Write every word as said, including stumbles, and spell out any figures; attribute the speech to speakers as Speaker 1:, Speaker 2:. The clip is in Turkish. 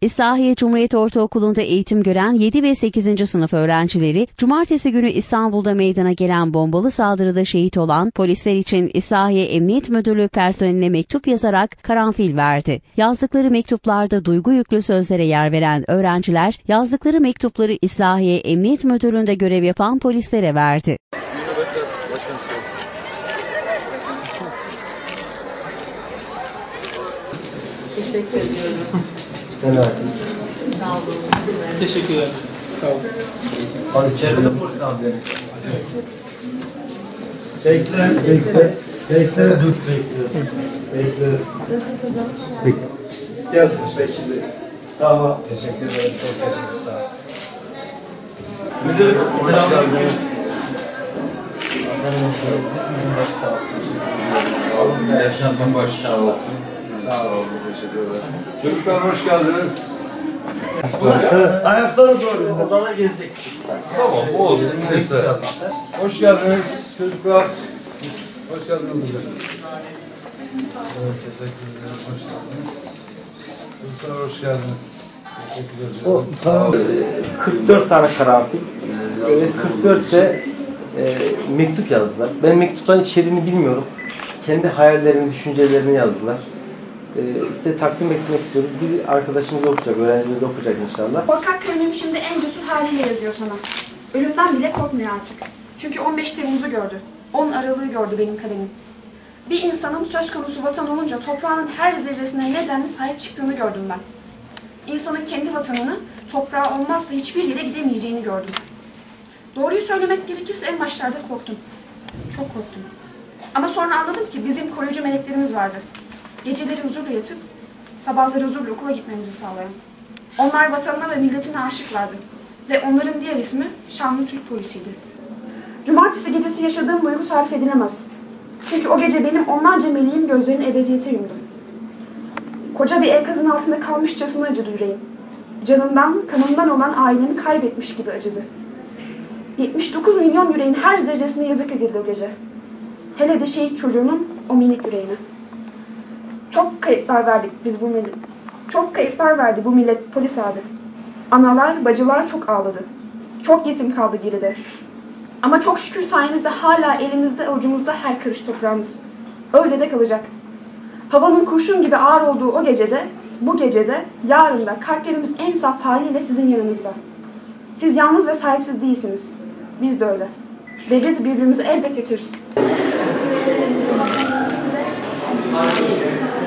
Speaker 1: İslahiye Cumhuriyet Ortaokulu'nda eğitim gören yedi ve sekizinci sınıf öğrencileri, cumartesi günü İstanbul'da meydana gelen bombalı saldırıda şehit olan polisler için İslahiye Emniyet Müdürlüğü personeline mektup yazarak karanfil verdi. Yazdıkları mektuplarda duygu yüklü sözlere yer veren öğrenciler, yazdıkları mektupları İslahiye Emniyet Müdürlüğü'nde görev yapan polislere verdi.
Speaker 2: Teşekkür ediyorum.
Speaker 3: Sen verdin.
Speaker 2: Sağ olun.
Speaker 4: Teşekkürler. Sağ olun.
Speaker 3: Hadi içeride polis abi. Bekle, bekle. Bekle, dur, bekle. Bekle. Bekle. Gel, bekle. Tamam. Teşekkür ederim. Çok teşekkür sağ ol.
Speaker 4: Müdürüm, selamünaleyküm.
Speaker 3: Sağ olsun.
Speaker 4: Yaşantın başı sağ olsun.
Speaker 3: Sağ olun. Teşekkür ederim.
Speaker 4: Çocuklar hoş geldiniz.
Speaker 3: Ayakları zor. Odada gezecek.
Speaker 4: Tamam, olsun. Neyse. Hoş geldiniz çocuklar. Hoş geldiniz müdürüm. Evet, teşekkür ederim. Hoş geldiniz. Çocuklar hoş geldiniz. Teşekkür ederim.
Speaker 5: kırk dört tane karanfil ve kırk dört de e, mektup yazdılar. Ben mektupların içeriğini bilmiyorum. Kendi hayallerini, düşüncelerini yazdılar. E, size takdim etmek istiyorum. Bir arkadaşımız okuyacak, öğrencimiz de okuyacak inşallah.
Speaker 6: Korkak kalemim şimdi en cesur haliyle yazıyor sana. Ölümden bile korkmuyor artık. Çünkü on beş Temmuz'u gördü. on Aralık'ı gördü benim kalemim. Bir insanın söz konusu vatan olunca toprağının her zerresine nedenli sahip çıktığını gördüm ben. İnsanın kendi vatanını, toprağı olmazsa hiçbir yere gidemeyeceğini gördüm. Doğruyu söylemek gerekirse en başlarda korktum. Çok korktum. Ama sonra anladım ki bizim koruyucu meleklerimiz vardı. Geceleri huzurla yatıp, sabahları huzurla okula gitmemizi sağlayan. Onlar vatanına ve milletine aşıklardı. Ve onların diğer ismi Şanlı Türk Polisi'ydi. Cumartesi gecesi yaşadığım duygu tarif edilemez. Çünkü o gece benim onlarca meleğim gözlerini ebediyete yumdu. Koca bir enkazın altında kalmışçasına acıdı yüreğim. Canımdan, kanımdan olan ailemi kaybetmiş gibi acıdı. yetmiş dokuz milyon yüreğin her zerresine yazık edildi o gece. Hele de şehit çocuğunun o minik yüreğine. Çok kayıplar verdik biz bu millet. Çok kayıplar verdi bu millet polis abi. Analar, bacılar çok ağladı. Çok yetim kaldı geride. Ama çok şükür sayenizde hala elimizde, avucumuzda her karış toprağımız. Öyle de kalacak. Havanın kurşun gibi ağır olduğu o gecede, bu gecede, yarın da kalplerimiz en saf haliyle sizin yanınızda. Siz yalnız ve sahipsiz değilsiniz. Biz de öyle. Ve biz birbirimizi elbet yetiririz.